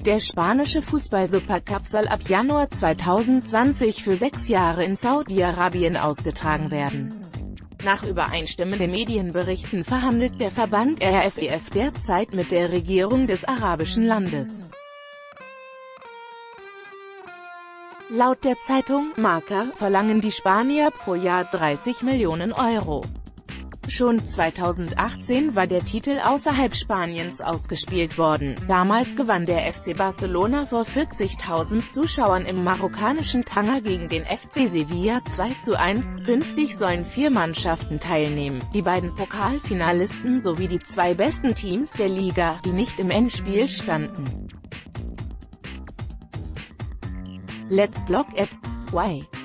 Der spanische Fußball-Supercup soll ab Januar 2020 für 6 Jahre in Saudi-Arabien ausgetragen werden. Nach übereinstimmenden Medienberichten verhandelt der Verband RFEF derzeit mit der Regierung des arabischen Landes. Laut der Zeitung Marca verlangen die Spanier pro Jahr 30 Millionen Euro. Schon 2018 war der Titel außerhalb Spaniens ausgespielt worden. Damals gewann der FC Barcelona vor 40.000 Zuschauern im marokkanischen Tanger gegen den FC Sevilla 2:1. Künftig sollen 4 Mannschaften teilnehmen, die beiden Pokalfinalisten sowie die 2 besten Teams der Liga, die nicht im Endspiel standen. Let's block ads. Why?